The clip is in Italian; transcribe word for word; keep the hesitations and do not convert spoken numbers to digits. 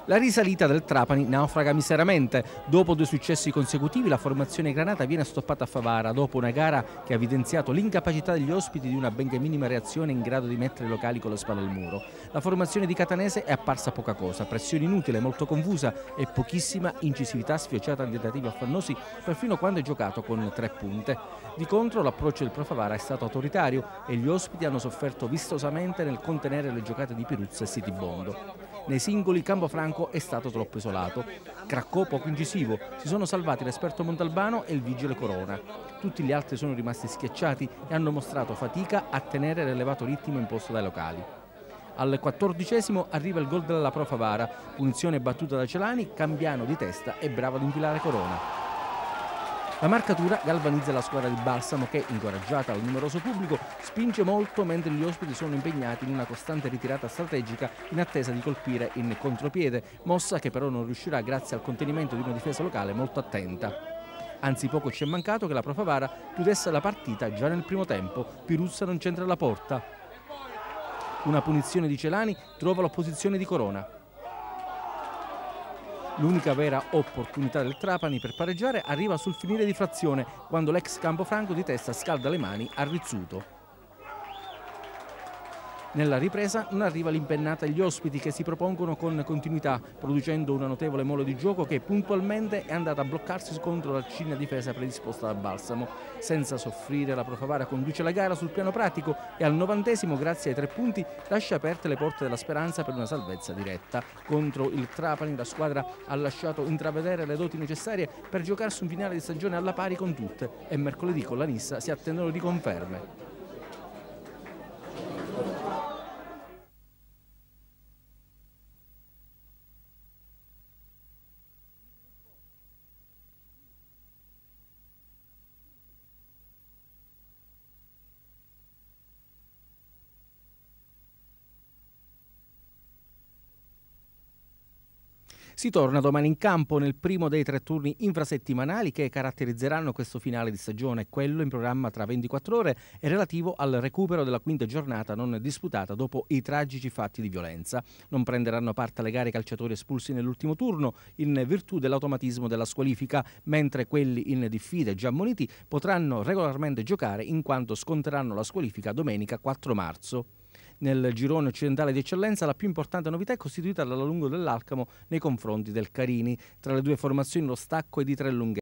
La risalita del Trapani naufraga miseramente. Dopo due successi consecutivi la formazione granata viene stoppata a Favara dopo una gara che ha evidenziato l'incapacità degli ospiti di una benché minima reazione in grado di mettere i locali con le spalle al muro. La formazione di Catanese è apparsa poca cosa, pressione inutile, molto confusa e pochissima incisività sfociata in tentativi affannosi perfino quando è giocato con tre punte. Di contro l'approccio del Pro Favara è stato autoritario e gli ospiti hanno sofferto vistosamente nel contenere le giocate di Piruzza e Sitibondo. Nei singoli Campofranco è stato troppo isolato. Craccò poco incisivo, si sono salvati l'esperto Montalbano e il vigile Corona. Tutti gli altri sono rimasti schiacciati e hanno mostrato fatica a tenere l'elevato ritmo imposto dai locali. Al quattordicesimo arriva il gol della Pro Favara, punizione battuta da Celani, Cambiano di testa e bravo ad infilare Corona. La marcatura galvanizza la squadra di Balsamo che, incoraggiata dal numeroso pubblico, spinge molto mentre gli ospiti sono impegnati in una costante ritirata strategica in attesa di colpire in contropiede, mossa che però non riuscirà grazie al contenimento di una difesa locale molto attenta. Anzi, poco ci è mancato che la Pro Favara chiudesse la partita già nel primo tempo. Piruzza non c'entra la porta. Una punizione di Celani trova l'opposizione di Corona. L'unica vera opportunità del Trapani per pareggiare arriva sul finire di frazione, quando l'ex Campofranco di testa scalda le mani a Rizzuto. Nella ripresa non arriva l'impennata agli ospiti che si propongono con continuità, producendo una notevole mole di gioco che puntualmente è andata a bloccarsi contro la cigna difesa predisposta da Balsamo. Senza soffrire la Pro Favara conduce la gara sul piano pratico e al novantesimo, grazie ai tre punti, lascia aperte le porte della speranza per una salvezza diretta. Contro il Trapani la squadra ha lasciato intravedere le doti necessarie per giocarsi un finale di stagione alla pari con tutte e mercoledì con la Nissa si attendono di conferme. Si torna domani in campo nel primo dei tre turni infrasettimanali che caratterizzeranno questo finale di stagione, quello in programma tra ventiquattro ore e relativo al recupero della quinta giornata non disputata dopo i tragici fatti di violenza. Non prenderanno parte alle gare i calciatori espulsi nell'ultimo turno in virtù dell'automatismo della squalifica, mentre quelli in diffida e già ammoniti potranno regolarmente giocare in quanto sconteranno la squalifica domenica quattro marzo. Nel girone occidentale di eccellenza la più importante novità è costituita dalla lungo dell'Alcamo nei confronti del Carini. Tra le due formazioni lo stacco è di tre lunghezze.